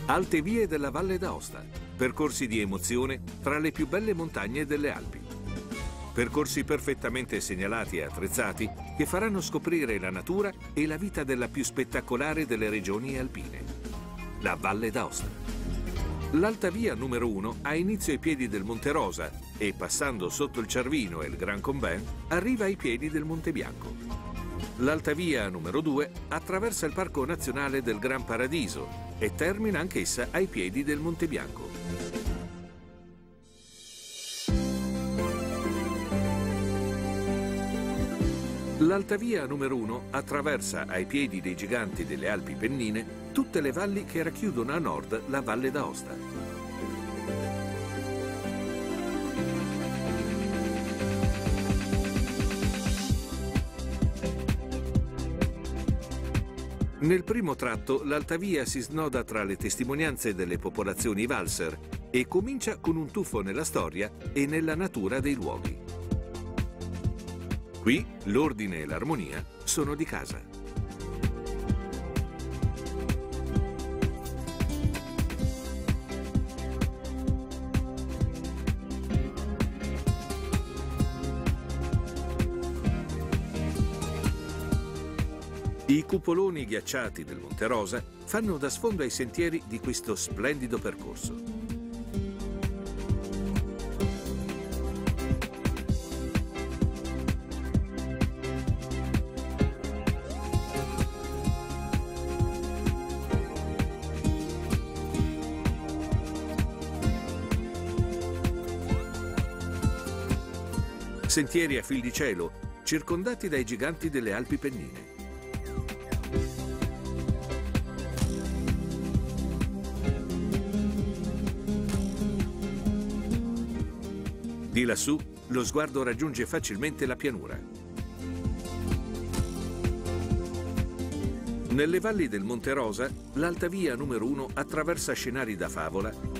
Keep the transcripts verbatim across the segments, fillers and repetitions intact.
Alte vie della Valle d'Aosta, percorsi di emozione tra le più belle montagne delle Alpi. Percorsi perfettamente segnalati e attrezzati che faranno scoprire la natura e la vita della più spettacolare delle regioni alpine, la Valle d'Aosta. L'Alta Via numero uno ha inizio ai piedi del Monte Rosa e, passando sotto il Cervino e il Grand Combin, arriva ai piedi del Monte Bianco. L'Alta Via numero due attraversa il Parco Nazionale del Gran Paradiso e termina anch'essa ai piedi del Monte Bianco. L'Alta Via numero uno attraversa ai piedi dei giganti delle Alpi Pennine tutte le valli che racchiudono a nord la Valle d'Aosta. Nel primo tratto l'Alta Via si snoda tra le testimonianze delle popolazioni valser e comincia con un tuffo nella storia e nella natura dei luoghi. Qui l'ordine e l'armonia sono di casa. I cupoloni ghiacciati del Monte Rosa fanno da sfondo ai sentieri di questo splendido percorso. Sentieri a fil di cielo, circondati dai giganti delle Alpi Pennine. Di lassù, lo sguardo raggiunge facilmente la pianura. Nelle valli del Monte Rosa, l'Alta Via numero uno attraversa scenari da favola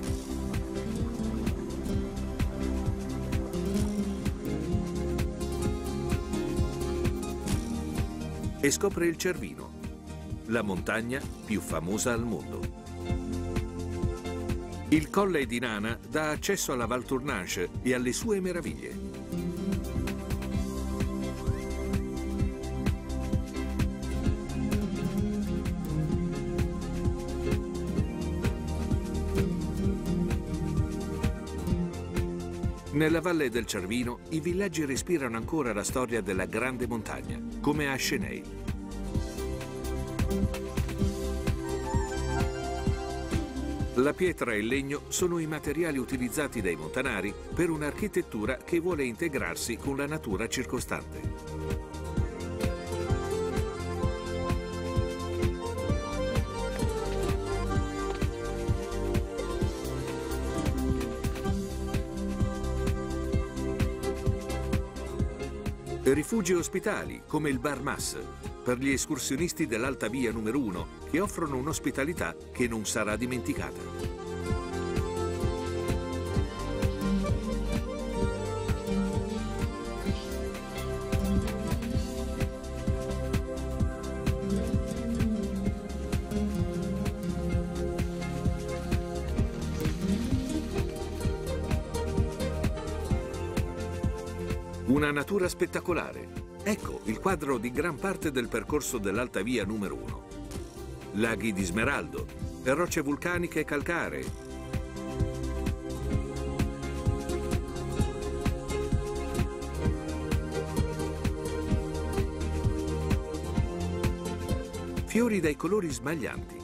e scopre il Cervino, la montagna più famosa al mondo. Il Colle di Nana dà accesso alla Val Tournanche e alle sue meraviglie. Nella valle del Cervino i villaggi respirano ancora la storia della grande montagna, come a Cheneil. La pietra e il legno sono i materiali utilizzati dai montanari per un'architettura che vuole integrarsi con la natura circostante. Rifugi ospitali, come il Bar Mas, per gli escursionisti dell'Alta Via numero uno, che offrono un'ospitalità che non sarà dimenticata. Una natura spettacolare. Ecco il quadro di gran parte del percorso dell'Alta Via numero uno. Laghi di smeraldo, rocce vulcaniche e calcaree, fiori dai colori smaglianti.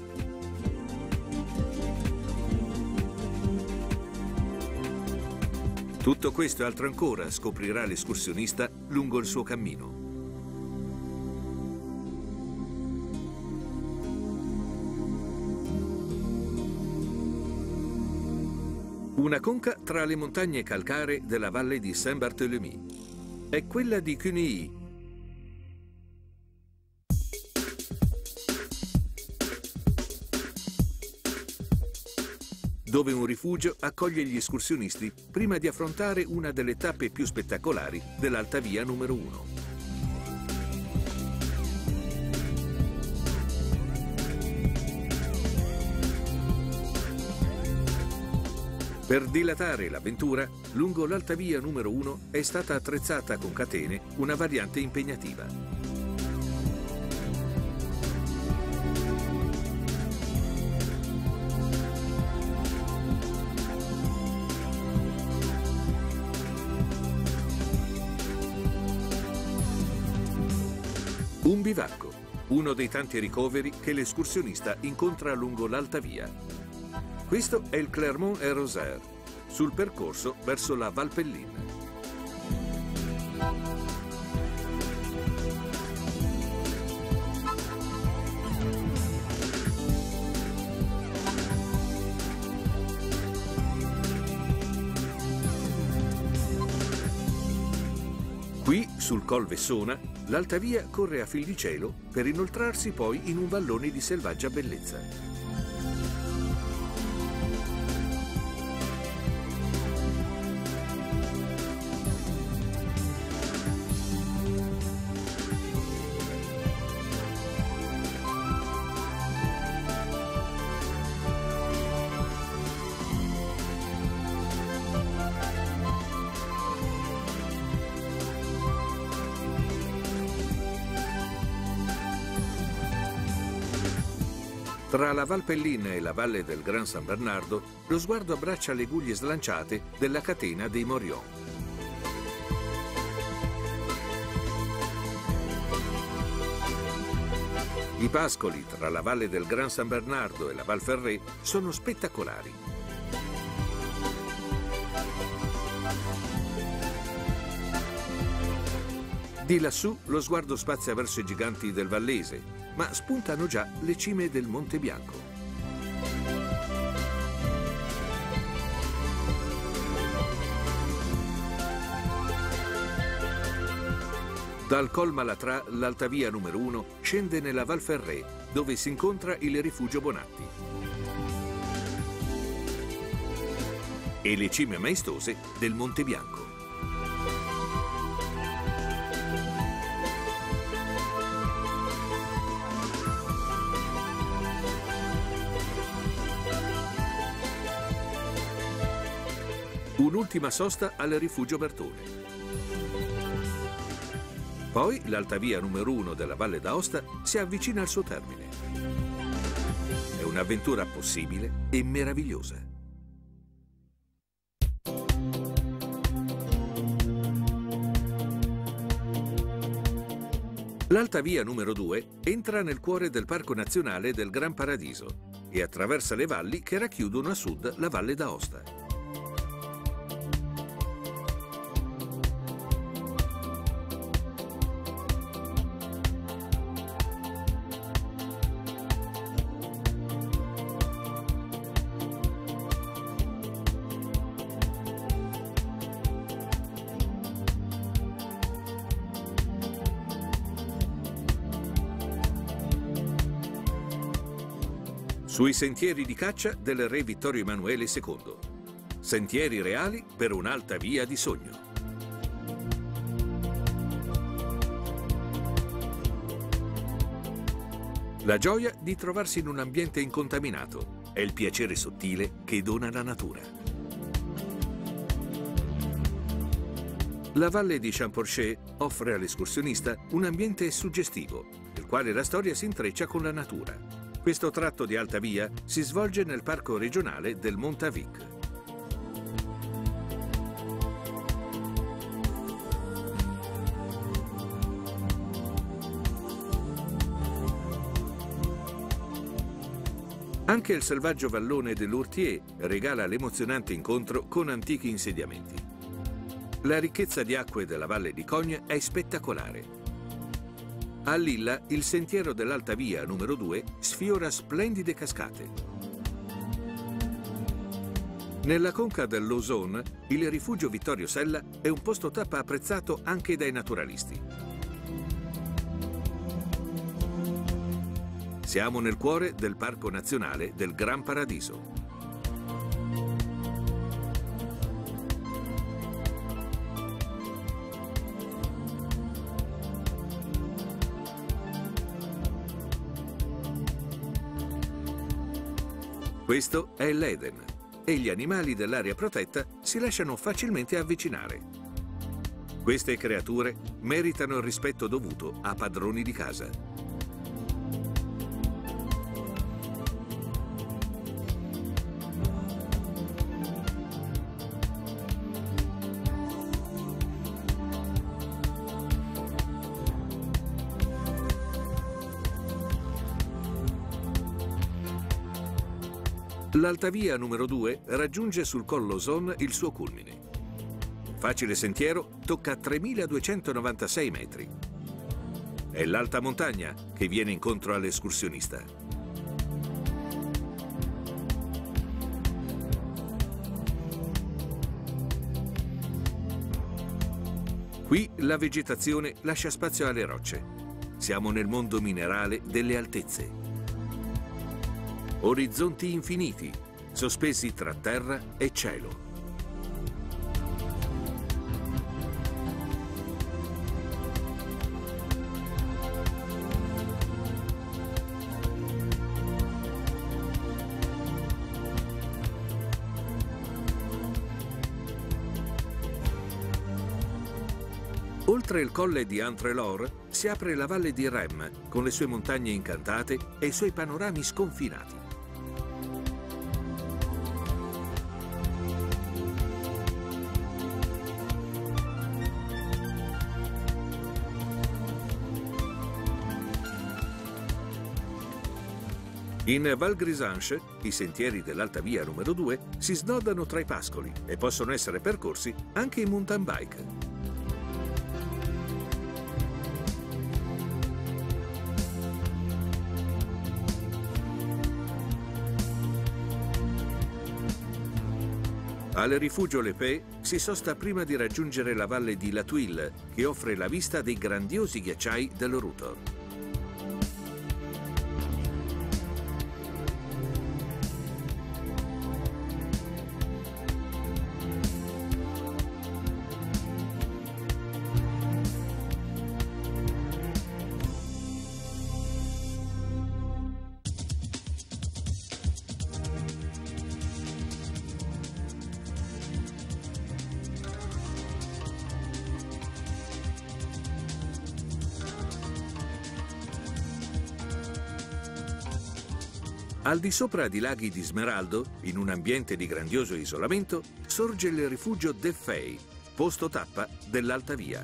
Tutto questo e altro ancora scoprirà l'escursionista lungo il suo cammino. Una conca tra le montagne calcaree della valle di Saint-Barthélemy. È quella di Cunéi. Dove un rifugio accoglie gli escursionisti prima di affrontare una delle tappe più spettacolari dell'Alta Via numero uno. Per dilatare l'avventura, lungo l'Alta Via numero uno è stata attrezzata con catene una variante impegnativa. Un bivacco, uno dei tanti ricoveri che l'escursionista incontra lungo l'Alta Via. Questo è il Clermont-et-Rosaire, sul percorso verso la Valpelline. Qui, sul Col Vessona, l'Alta Via corre a fil di cielo per inoltrarsi poi in un vallone di selvaggia bellezza. Tra la Valpelline e la valle del Gran San Bernardo, lo sguardo abbraccia le guglie slanciate della catena dei Morions. I pascoli tra la valle del Gran San Bernardo e la Val Ferret sono spettacolari. Di lassù lo sguardo spazia verso i giganti del Vallese, ma spuntano già le cime del Monte Bianco. Dal Col Malatra l'Alta Via numero uno scende nella Val Ferret, dove si incontra il Rifugio Bonatti. E le cime maestose del Monte Bianco. Un'ultima sosta al Rifugio Bertone. Poi l'Alta Via numero uno della Valle d'Aosta si avvicina al suo termine. È un'avventura possibile e meravigliosa. L'Alta Via numero due entra nel cuore del Parco Nazionale del Gran Paradiso e attraversa le valli che racchiudono a sud la Valle d'Aosta. Sui sentieri di caccia del re Vittorio Emanuele secondo. Sentieri reali per un'alta via di sogno. La gioia di trovarsi in un ambiente incontaminato è il piacere sottile che dona la natura. La valle di Champorcher offre all'escursionista un ambiente suggestivo, nel quale la storia si intreccia con la natura. Questo tratto di Alta Via si svolge nel parco regionale del Montavic. Anche il selvaggio vallone dell'Ourtier regala l'emozionante incontro con antichi insediamenti. La ricchezza di acque della valle di Cogne è spettacolare. A Lilla il sentiero dell'Alta Via numero due sfiora splendide cascate. Nella conca dell'Ausone il rifugio Vittorio Sella è un posto tappa apprezzato anche dai naturalisti. Siamo nel cuore del Parco Nazionale del Gran Paradiso. Questo è l'Eden, e gli animali dell'area protetta si lasciano facilmente avvicinare. Queste creature meritano il rispetto dovuto a padroni di casa. L'Alta Via numero due raggiunge sul Collo Son il suo culmine. Facile sentiero tocca tremiladuecentonovantasei metri. È l'alta montagna che viene incontro all'escursionista. Qui la vegetazione lascia spazio alle rocce. Siamo nel mondo minerale delle altezze. Orizzonti infiniti, sospesi tra terra e cielo. Oltre il colle di Antrelor si apre la valle di Rem, con le sue montagne incantate e i suoi panorami sconfinati. In Val Grisanche, i sentieri dell'Alta Via numero due si snodano tra i pascoli e possono essere percorsi anche in mountain bike. Al rifugio Le Pay si sosta prima di raggiungere la valle di La Tuile, che offre la vista dei grandiosi ghiacciai del Rutor. Al di sopra di laghi di Smeraldo, in un ambiente di grandioso isolamento, sorge il rifugio De Fey, posto tappa dell'Alta Via.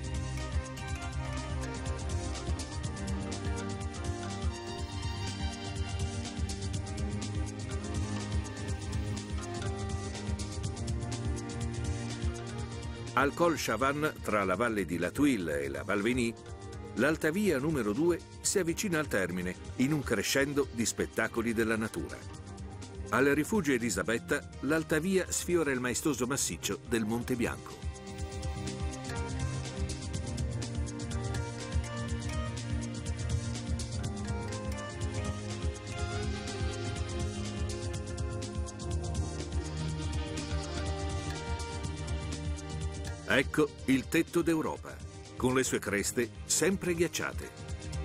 Al Col Chavannes, tra la valle di La Tuile e la Val Veny, l'Alta Via numero due si avvicina al termine in un crescendo di spettacoli della natura. Al rifugio Elisabetta, l'Alta Via sfiora il maestoso massiccio del Monte Bianco. Ecco il tetto d'Europa, con le sue creste sempre ghiacciate.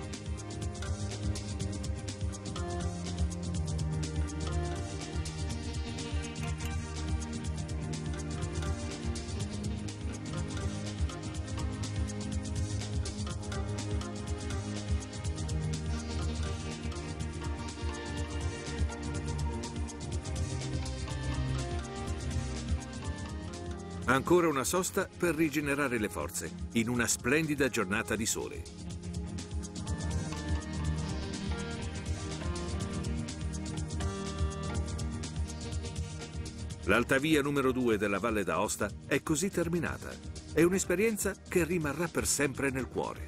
Ancora una sosta per rigenerare le forze, in una splendida giornata di sole. L'Alta Via numero due della Valle d'Aosta è così terminata. È un'esperienza che rimarrà per sempre nel cuore.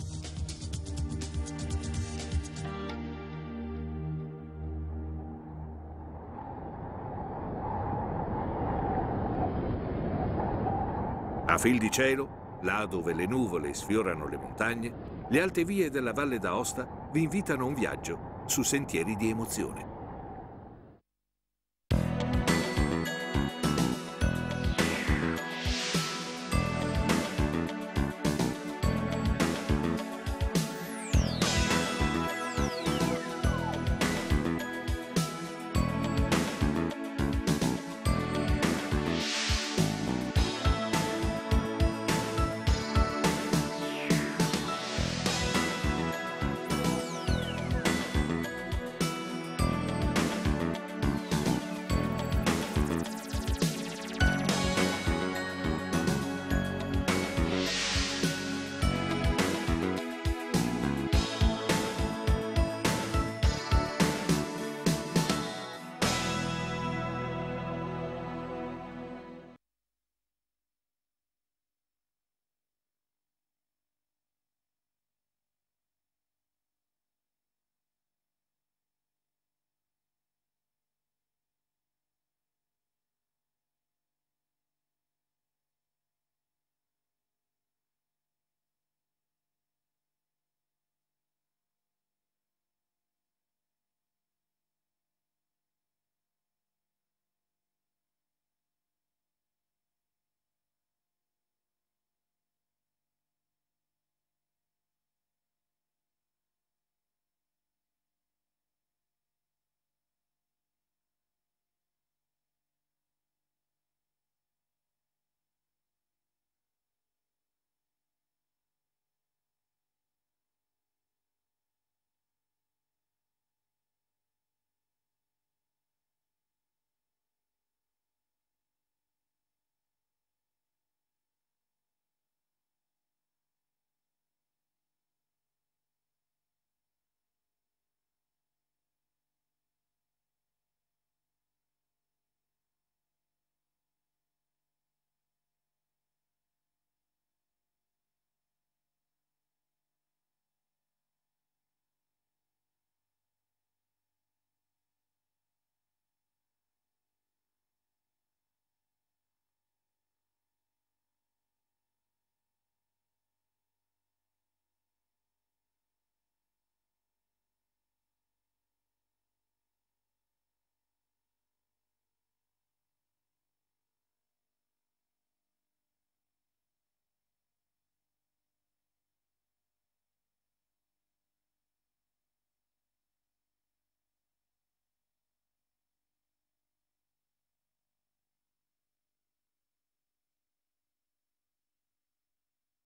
A fil di cielo, là dove le nuvole sfiorano le montagne, le alte vie della Valle d'Aosta vi invitano a un viaggio su sentieri di emozione.